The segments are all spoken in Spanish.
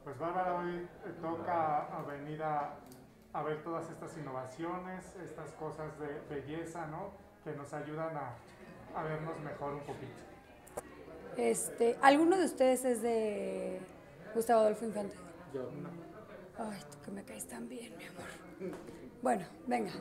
Pues Bárbara, hoy toca a venir a ver todas estas innovaciones, estas cosas de belleza, ¿no? Que nos ayudan a vernos mejor un poquito. ¿Alguno de ustedes es de Gustavo Adolfo Infante? Yo no. Ay, tú que me caes tan bien, mi amor. Bueno, venga.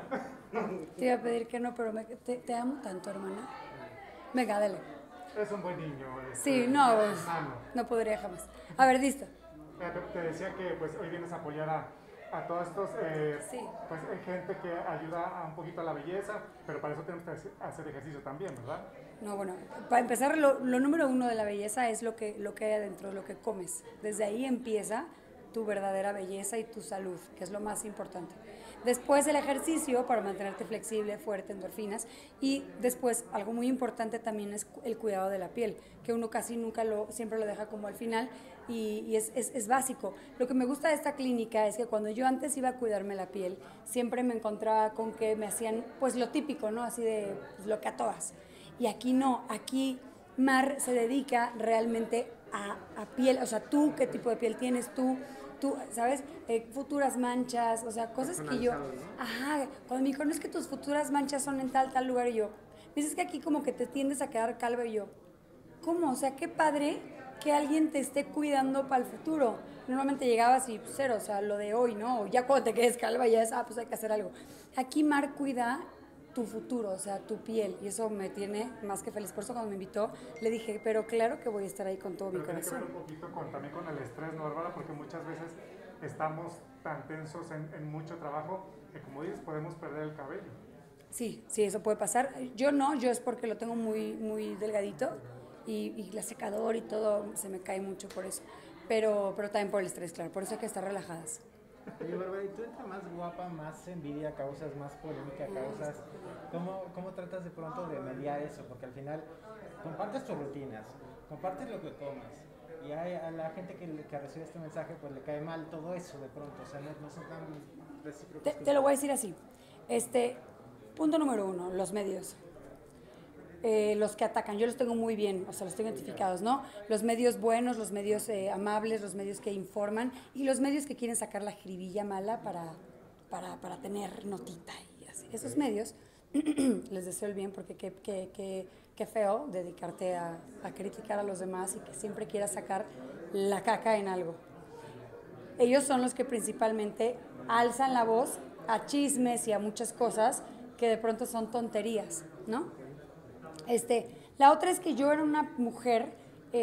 Te iba a pedir que no, pero te amo tanto, hermana. Venga, dale. Es un buen niño. Sí, no, Sano. no podría jamás. A ver, listo. Te decía que pues hoy vienes a apoyar a todos estos Sí. pues, gente que ayuda a un poquito a la belleza, pero para eso tenemos que hacer ejercicio también, ¿verdad? No, bueno, para empezar, lo número uno de la belleza es lo que hay adentro, lo que comes. Desde ahí empieza tu verdadera belleza y tu salud, que es lo más importante. Después el ejercicio para mantenerte flexible, fuerte, endorfinas. Y después, algo muy importante también es el cuidado de la piel, que uno casi nunca siempre lo deja como al final y es básico. Lo que me gusta de esta clínica es que cuando yo antes iba a cuidarme la piel, siempre me encontraba con que me hacían pues lo típico, ¿no? Así de pues, lo que a todas. Y aquí no, aquí Mar se dedica realmente a piel, o sea, tú, qué tipo de piel tienes tú, ¿sabes? Futuras manchas, o sea, cosas que yo... ¿No? Ajá, cuando me dijo, no es que tus futuras manchas son en tal lugar, y yo, dices que aquí como que te tiendes a quedar calva, y yo, ¿cómo? O sea, qué padre que alguien te esté cuidando para el futuro. Normalmente llegabas y pues, cero, o sea, lo de hoy, ¿no? O ya cuando te quedes calva ya es, pues hay que hacer algo. Aquí Mar cuida tu futuro, o sea, tu piel, y eso me tiene más que feliz. Por eso cuando me invitó, le dije, pero claro que voy a estar ahí con todo mi corazón. Tiene que ver un poquito también con el estrés, ¿no, Bárbara? Porque muchas veces estamos tan tensos en mucho trabajo que, como dices, podemos perder el cabello. Sí, sí, eso puede pasar. Yo no, yo es porque lo tengo muy delgadito y la secador y todo se me cae mucho por eso. Pero también por el estrés, claro, por eso hay que estar relajadas. Oye, Bárbara, ¿y tú entre más guapa, más envidia causas, más polémica causas? ¿Cómo tratas de pronto de mediar eso? Porque al final compartes tus rutinas, compartes lo que comes. Y a la gente que recibe este mensaje, pues le cae mal todo eso de pronto. O sea, no son tan recíprocos. Te lo voy a decir así. Punto número uno, los medios. Los que atacan, yo los tengo muy bien, o sea, los tengo identificados, ¿no? Los medios buenos, los medios amables, los medios que informan y los medios que quieren sacar la jiribilla mala para tener notita y así. Esos medios, les deseo el bien porque qué feo dedicarte a criticar a los demás y que siempre quieras sacar la caca en algo. Ellos son los que principalmente alzan la voz a chismes y a muchas cosas que de pronto son tonterías, ¿no? La otra es que yo era una mujer,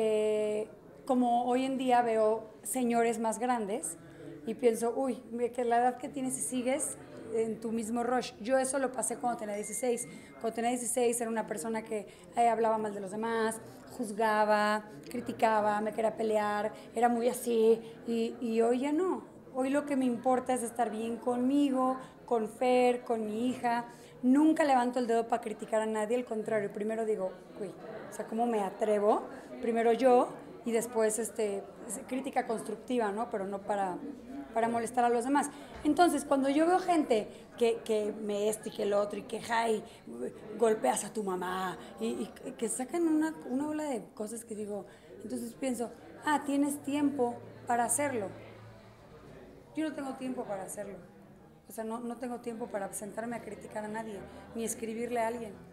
como hoy en día veo señores más grandes y pienso, uy, que la edad que tienes y sigues en tu mismo rush. Yo eso lo pasé cuando tenía 16. Cuando tenía 16 era una persona que hablaba mal de los demás, juzgaba, criticaba, me quería pelear, era muy así y hoy ya no. Hoy lo que me importa es estar bien conmigo, con Fer, con mi hija. Nunca levanto el dedo para criticar a nadie, al contrario, primero digo, uy, o sea, ¿cómo me atrevo? Primero yo y después crítica constructiva, ¿no? Pero no para molestar a los demás. Entonces, cuando yo veo gente que me y que el otro y que golpeas a tu mamá y que sacan una ola de cosas que digo, entonces pienso, tienes tiempo para hacerlo. Yo no tengo tiempo para hacerlo. O sea, no tengo tiempo para sentarme a criticar a nadie, ni escribirle a alguien.